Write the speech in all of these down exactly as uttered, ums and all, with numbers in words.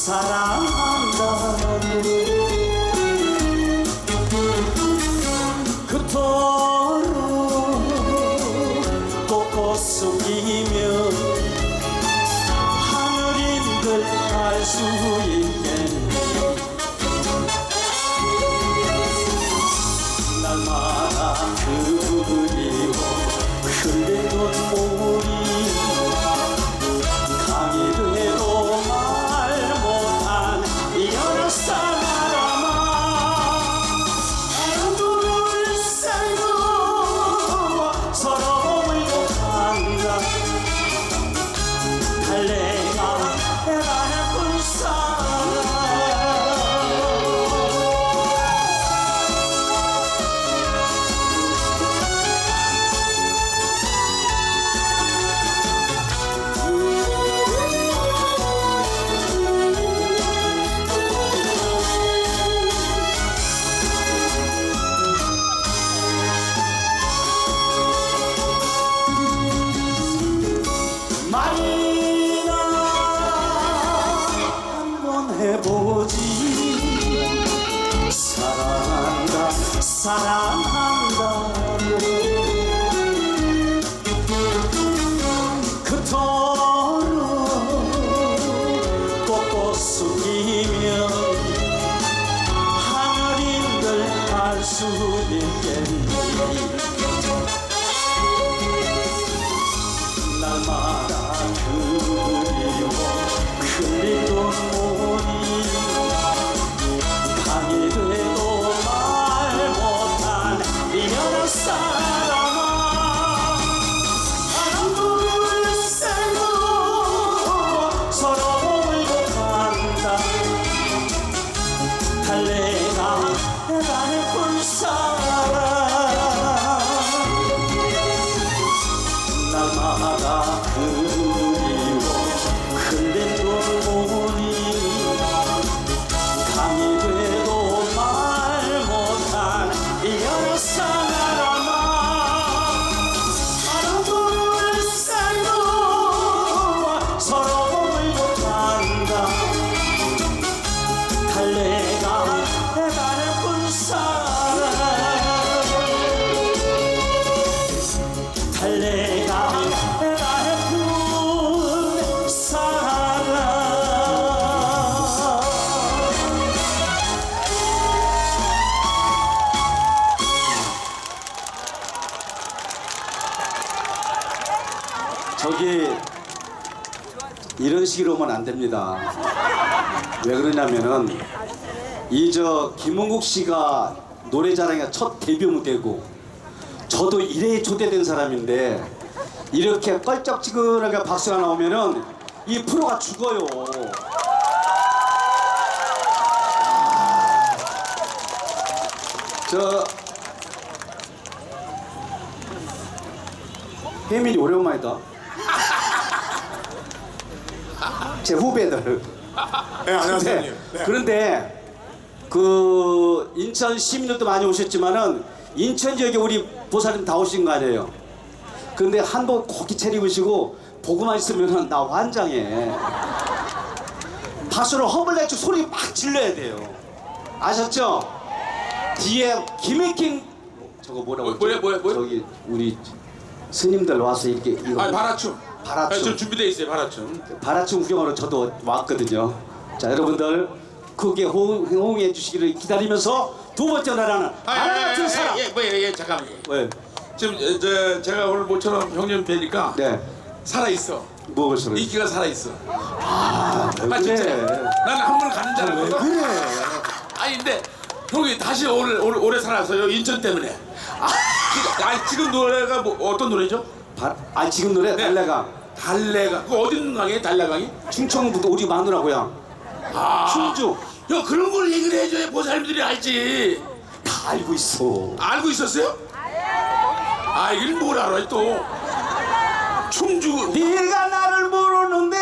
사랑한다고 그토록 꽃꽃 속이며 하늘인들 알 수 있겠네. 날마다 그리워 흘린 눈물이 강이 돼도 말 못한 여러 사람아 눈물을 쌓고 서로 울고 간다. 달래가 내가 해본 사랑 말이나 한번 해보지. 사랑한다 사랑한다고 그토록 꽃꽃 숙이며 하늘인들 알 수 있겠니. 날마다 그리워 흘린 눈물이 강이 돼도 말 못한 여러 사람아 눈물을 쌓고 서로 울고 간다. 달래가 내가 해본 사랑 날마다 그리워 흘린 눈물이 강이 돼도 말 못한 여러 사람아 눈물을 쌓고 서로 울고 간다. 달래가 내가 해본 사랑 달래가 내가 해본 사랑 저기 이런 식으로 오면 안 됩니다. 왜 그러냐면은 이 저 김홍국 씨가 노래자랑의 첫 데뷔 무대고 저도 이래에 초대된 사람인데 이렇게 껄쩍지근하게 박수가 나오면은 이 프로가 죽어요. 아, 저 혜민이 오랜만이다. 제 후배들. 네, 안녕하세요. 네, 네. 그런데 그 인천 시민들도 많이 오셨지만은 인천 지역에 우리 보살님 다 오신 거 아니에요. 근데 한복 곱게 차려입으시고 보고만 있으면은 나 환장해. 박수를 허벌내고 소리 막 질러야 돼요. 아셨죠? 뒤에 김혜킹 저거 뭐라고 뭐, 뭐야, 뭐야, 뭐야? 저기 우리 스님들 와서 이렇게 이거 아, 바라춤. 바라춤. 아, 저 준비돼 있어요, 바라춤. 바라춤 구경하러 저도 왔거든요. 자, 여러분들 크게 호응, 호응해 주시기를 기다리면서 두 번째 나라는 바라 같은 사람. 예, 뭐, 예, 예, 잠깐만요. 왜? 지금 저, 저 제가 오늘 모처럼 형님 뵈니까 네. 살아 있어. 뭐가 소리? 인기가 살아 있어. 아, 왜 아, 진짜. 그래? 나는 한 번 가는 줄 왜 알고. 그래? 아니 근데 형이 다시 오늘 오늘 오래 살았어요. 인천 때문에. 아, 지금, 아니, 지금 노래가 뭐 어떤 노래죠? 바, 아 지금 노래 네. 달래가 달래가. 그 어디 있는 강이에요? 달래강이? 충청북도 우리 마누라고요. 아. 충주. 야, 그런 걸 얘기를 해줘야 보살님들이 알지. 다 알고 있어. 알고 있었어요? 아, 이걸 뭘 알아 또? 충주. 네가 나를 모르는데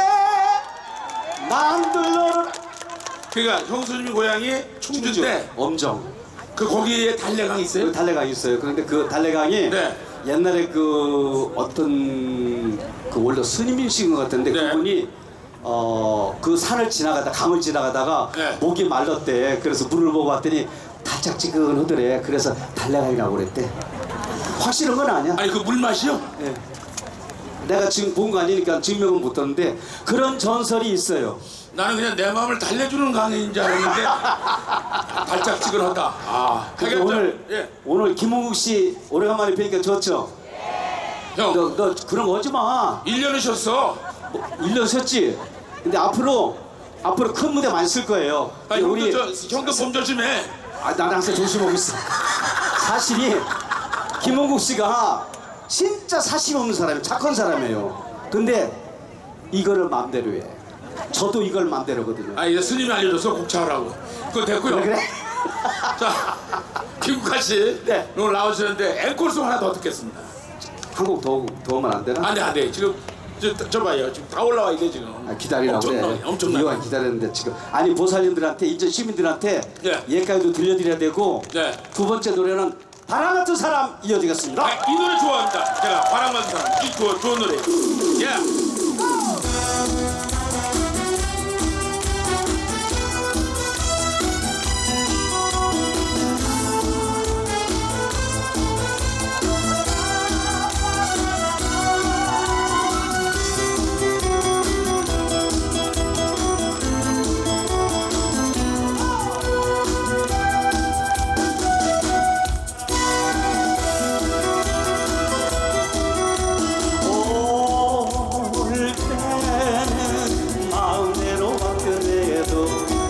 남들 너를. 그러니까 형수님 고향이 충주인데 엄정. 그 거기에 달래강이 있어요? 그 달래강이 있어요. 그런데 그 달래강이 네. 옛날에 그 어떤 그 원래 스님이신 것 같은데 네. 그분이 어, 그 산을 지나가다 강을 지나가다가 네. 목이 말랐대. 그래서 물을 먹어봤더니 달짝지근하더래. 그래서 달래강이라고 그랬대. 확실한 건 아니야. 아니 그 물 맛이요? 예. 내가 지금 본 거 아니니까 증명은 못 하는데 그런 전설이 있어요. 나는 그냥 내 마음을 달래주는 강인 줄 알았는데 달짝지근하다. 아, 근데 하여간 오늘 저- 예. 오늘 김홍국 씨 오래간만에 뵈니까 좋죠? 형, 너, 너 그런 거 하지 마. 일 년을 쉬었어. 일 년 쉬었지? 근데 앞으로 앞으로 큰 무대 많이 쓸 거예요. 아, 근데 형도 저 형도 몸 조심해. 아, 나는 항상 조심하고 있어. 사실이 김홍국 씨가 진짜 사심 없는 사람이에요. 착한 사람이에요. 근데 이거를 마음대로 해. 저도 이걸 마음대로거든요. 아, 이제 스님이 알려줘서 곡차하라고. 그거 됐고요. 왜 그래? 자, 김국환 씨 네. 오늘 나오시는데 앵콜송 하나 더 듣겠습니다. 한 곡 더 더우면 안 되나? 안 돼, 안 돼. 지금 저, 저 봐요. 지금 다 올라와 있네 지금. 아, 기다리라고 엄청나, 그래. 엄청나. 이왕 기다렸는데 지금 아니 보살님들한테 인천 시민들한테 네. 얘까지도 들려드려야 되고 네. 두 번째 노래는 바람 같은 사람 이어지겠습니다. 아, 이 노래 좋아합니다. 제가 바람 같은 사람. 이 좋은, 좋은 노래. 예. 올 때는 마음대로 바뀌어내도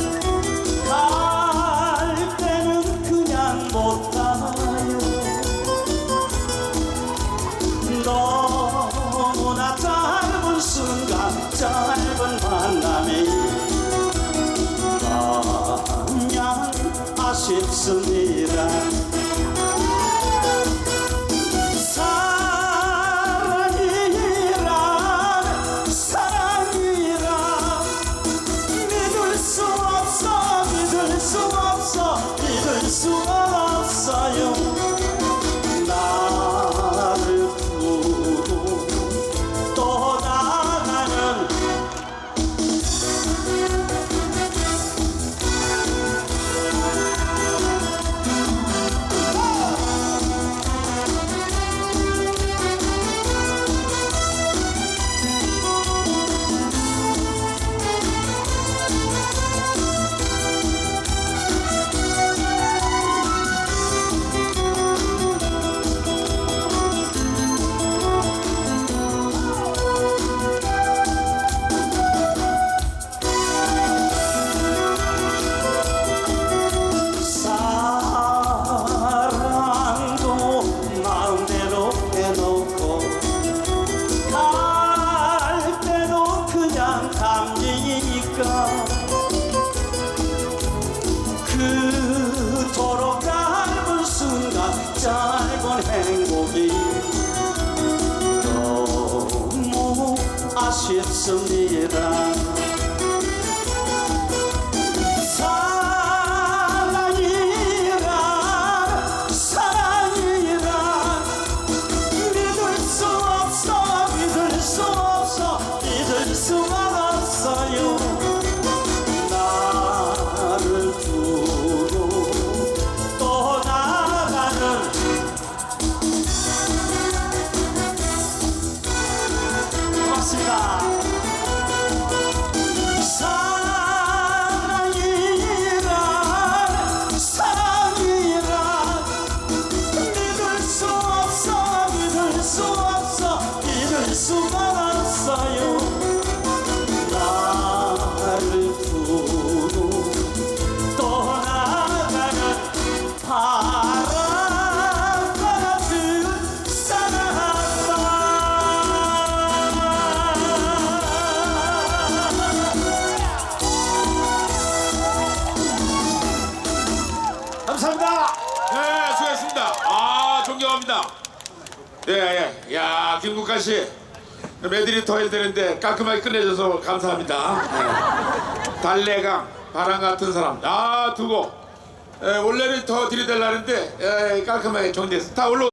갈 때는 그냥 못 가요. 너무나 짧은 순간 짧은 만남이 그냥 아쉽습니다. 사랑이란 사랑이란 믿을 수 없어 믿을 수 없어 믿을 수 없어요. 나를 두고 떠나가는 사랑도 마음대로 해놓고 갈 때도 그냥 감기니까 그토록 짧은 순간 짧은 행복이 너무 아쉽습니다. 사랑이란 사랑이란 믿을 수 없어 믿을 수 없어 믿을 수가 없어요. 나를 두고 떠나가는 고맙습니다. 사랑이란 사랑이란 믿을 수 없어 믿을 수 없어 믿을 수가 없어요. 나를 두고 떠나가는 바람 같은 사랑. 감사합니다. 네, 수고했습니다. 아, 존경합니다. 예, 예. 야, 김국환 씨. 메들이 더 해야 되는데 깔끔하게 끝내줘서 감사합니다. 네. 달래강, 바람 같은 사람. 아, 두고. 예, 원래는 더 들이달라는데 예, 깔끔하게 정리했습니다. 다 올라